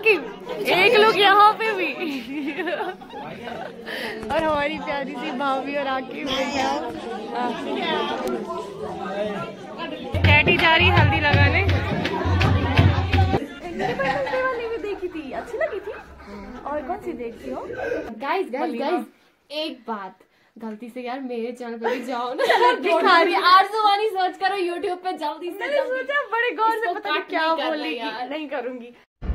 आकिब एक लोग यहाँ पे भी और हमारी प्यारी सी भाभी और आकिब कैटी जा रही हल्दी लगाने। वाली भी देखी थी, अच्छी लगी थी। और कौन सी देखती हो? गाइस एक बात, गलती से यार मेरे चैनल पे भी जाओ ना दिखा रही आरज़ू वानी सर्च करो यूट्यूब पे जल्दी से। मैंने सोचा बड़े गौर से पता नहीं क्या बोलेगी। नहीं करूंगी।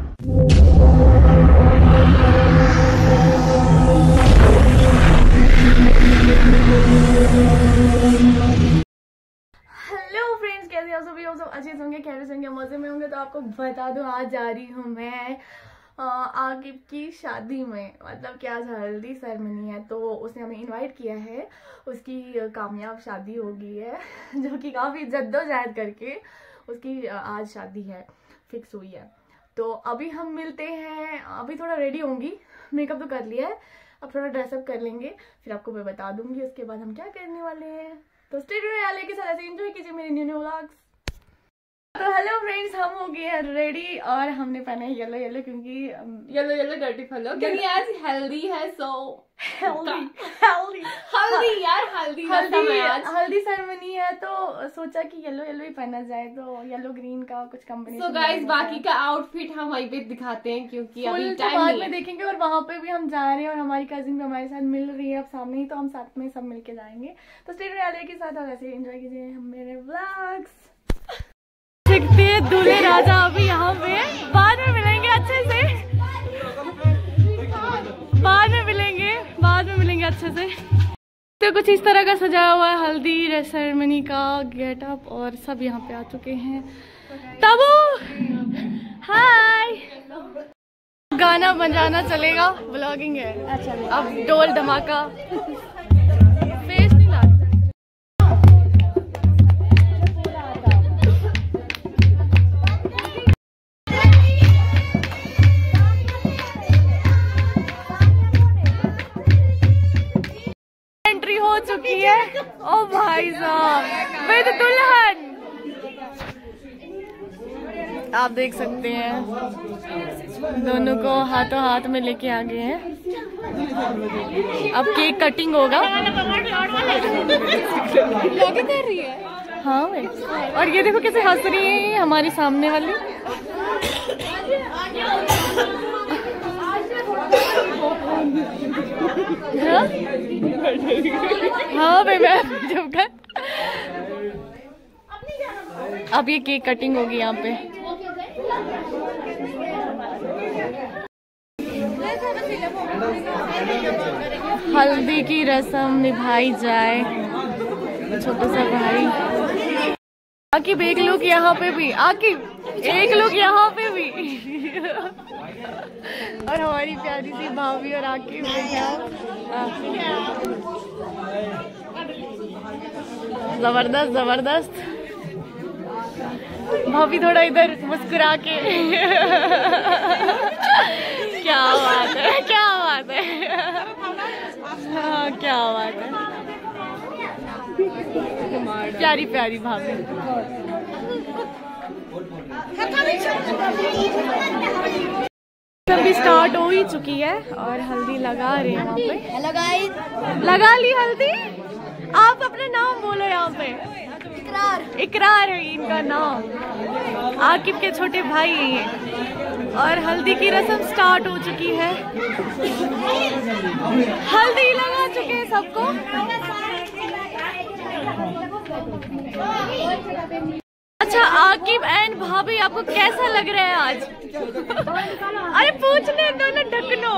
हेलो फ्रेंड्स, कैसे हो सभी? हम सब अच्छे होंगे, खैरियत होंगे, मजे में होंगे। तो आपको बता दूं, आज जा रही हूँ मैं आकिब की शादी में। मतलब कि आज हल्दी सेरेमनी है, तो उसने हमें इनवाइट किया है। उसकी कामयाब शादी हो गई है जो कि काफ़ी जद्दोजहद करके उसकी आज शादी है, फिक्स हुई है। तो अभी हम मिलते हैं। अभी थोड़ा रेडी होंगी, मेकअप तो कर लिया है, अब थोड़ा ड्रेसअप कर लेंगे, फिर आपको मैं बता दूंगी उसके बाद हम क्या करने वाले हैं। तो स्टे ट्यून्ड के साथ ऐसे एंजॉय कीजिए मेरे न्यू व्लॉग्स। तो हेलो फ्रेंड्स, हम हो गए हैं रेडी और हमने पहना है येलो येलो, क्योंकि येलो डर्टी फॉलो क्योंकि आज हेल्दी है। सो हल्दी सेरेमनी है, तो सोचा कि येलो येलो ही पहना जाए, तो येलो ग्रीन का कुछ कॉम्बिनेशन। सो गाइस, बाकी का आउटफिट हम वहीं पे दिखाते हैं क्योंकि अभी टाइम बाद में देखेंगे। और वहाँ पे भी हम जा रहे हैं और हमारी कजिन भी हमारे साथ मिल रही है अब सामने ही, तो हम साथ में सब मिलके जाएंगे। तो स्टे ट्यून्ड के साथ ऐसे एंजॉय कीजिए हम मेरे व्लॉग्स। देखते हैं दूल्हे राजा अभी यहाँ पे, बाद में मिलेंगे अच्छे से, बाद में मिलेंगे अच्छे से। तो कुछ इस तरह का सजाया हुआ है हल्दी सेरेमनी का गेटअप, और सब यहाँ पे आ चुके हैं। तबू हाय, गाना बजाना चलेगा, व्लॉगिंग है। अच्छा, अब ढोल धमाका, फेस नहीं ला। एंट्री हो चुकी है, ओ भाई साहब विद दुल्हन, आप देख सकते हैं दोनों को हाथों हाथ में लेके आ गए हैं। अब केक कटिंग होगा। कर रही है हाँ भाई, और ये देखो कैसे हंस रही है हमारी सामने वाली। हाँ भाई, मैं जब कर अब ये केक कटिंग होगी यहाँ पे। हल्दी की रस्म निभाई जाए। छोटा सा भाई आकिब, एक लोग यहाँ पे भी, आकिब एक लोग यहाँ पे भी और हमारी प्यारी सी भाभी और आकिब जबरदस्त जबरदस्त। भाभी थोड़ा इधर मुस्कुरा के क्या बात है, क्या बात है, हाँ क्या बात है, प्यारी प्यारी भाभी। सभी स्टार्ट हो ही चुकी है और हल्दी लगा रहे हैं वहाँ पे। लगा ली हल्दी। आप अपना नाम बोलो यहाँ पे। इकरार है इनका नाम, आकिब के छोटे भाई हैं ये। और हल्दी की रस्म स्टार्ट हो चुकी है, हल्दी लगा चुके हैं सबको। अच्छा आकिब एंड भाभी, आपको कैसा लग रहा है आज? अरे पूछने दो ना ढकनो।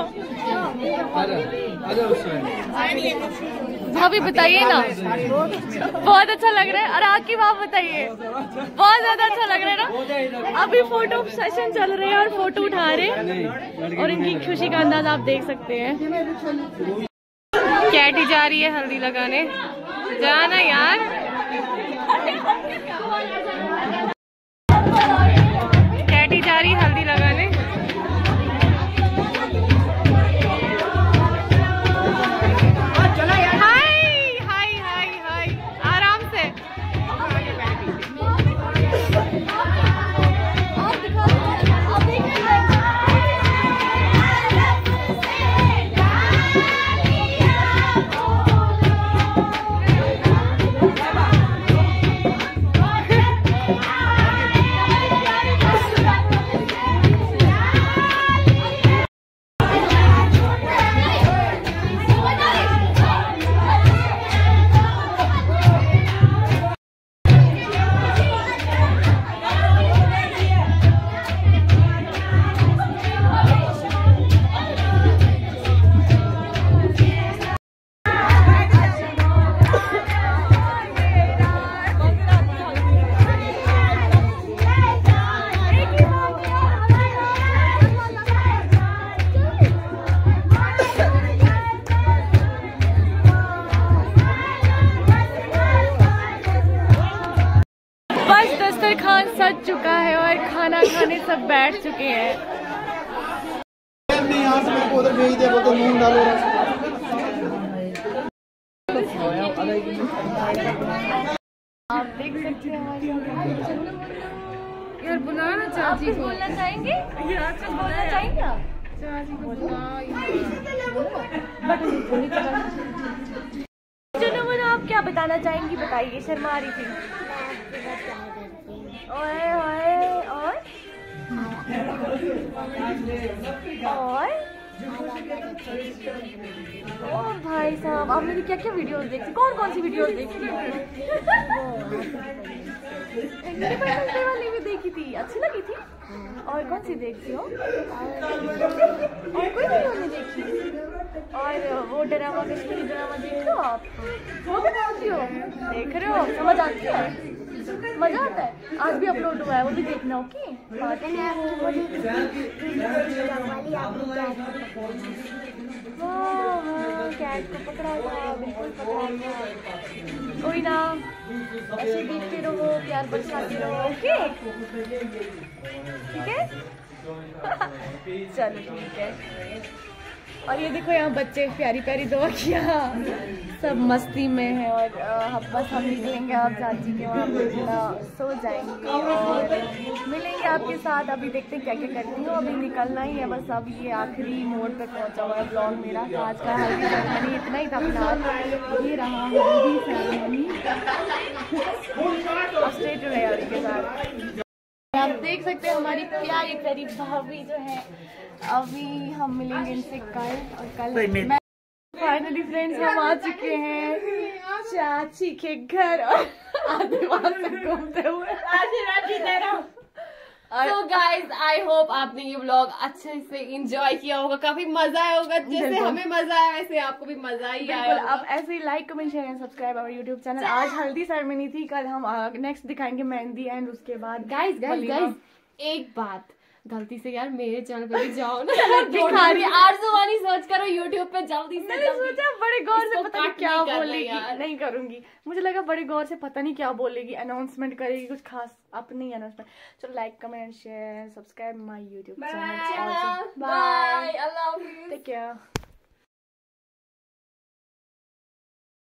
भाभी बताइए ना। बहुत अच्छा लग रहा है। और आकिब आप बताइए। बहुत ज्यादा अच्छा लग रहा है ना। अभी फोटो सेशन चल रहे हैं और फोटो उठा रहे हैं और इनकी खुशी का अंदाज आप देख सकते हैं। कैटी जा रही है हल्दी लगाने, जाना यार। कैटी जा रही हल्दी लगाने। हाय हाय हाय हाय, आराम से। सामान सज चुका है और खाना खाने सब बैठ चुके हैं। यहाँ से मेरे को उधर भेज दिया, बोलते नून डालो। आप देख सकते हैं हमारी यार बुलाना चाची को। बोलना चाहेंगे? बोलना चाहेंगे आप? चाची को बुला। चलो बोलो, आप क्या बताना चाहेंगी? बताइए, शर्मा आ रही थी। ओए ओए, और ओ भाई साहब, आप मेरी क्या क्या वीडियोस देखती? कौन कौन सी वीडियोस देखती? इंडिपेंडेंस डे वाली भी देखी थी, अच्छी लगी थी। और कौन सी देखती हो? और कोई वीडियो नहीं देखी? और वो ड्रामा, कश्मीरी ड्रामा देखते हो आप? वो भी देखती हो? देख रहे हो, समझ आती है, मजा आता है। आज भी अपलोड हुआ है, वो भी देखना। ओके, कैट को पकड़ा था, बिल्कुल पकड़ा था। कोई ना, ऐसे देखते रहो, प्यार बरसाते रहो। ओके, ठीक है। चलो ठीक है। और ये देखो यहाँ बच्चे प्यारी प्यारी दो अखियाँ सब मस्ती में है। और बस हम निकलेंगे आप चाची के वहाँ पे, थोड़ा सो जाएंगे और मिलेंगे आपके साथ। अभी देखते हैं क्या क्या करती हूँ, अभी निकलना ही है बस। अब ये आखिरी मोड़ पे पहुँचा हुआ है ब्लॉग मेरा। तो आज का हल्दी सेरेमनी इतना ही था फिलहाल। ये रहा हल्दी सेरेमनी। स्टे टू रहे के साथ। आप देख सकते हैं हमारी प्यारी प्यारी भाभी जो है। अभी हम मिलेंगे इनसे कल, और कल फाइनली फ्रेंड्स हम आ चुके हैं चाची के घर और आधे वहां से घूमते हुए। तो गाइज आई होप आपने ये व्लॉग अच्छे से एंजॉय किया होगा, काफी मजा आया होगा। जैसे हमें मजा आया वैसे आपको भी मजा ही आया होगा। आप ऐसे ही like comment share and subscribe our YouTube channel. आज हल्दी सेरेमनी थी, कल हम नेक्स्ट दिखाएंगे मेहंदी एंड उसके बाद गाइज एक बात, गलती से यार मेरे चैनल पे भी जाओ ना। भिखारी आरज़ू वानी सर्च करो यूट्यूब पे जल्दी से। मैंने सोचा बड़े गौर से पता नहीं क्या बोलेगी, नहीं करूंगी। मुझे लगा बड़े गौर से पता नहीं क्या बोलेगी, अनाउंसमेंट करेगी कुछ खास। अपनी अनाउंसमेंट। चलो like comment share subscribe my YouTube channel. Bye, I love you, take care.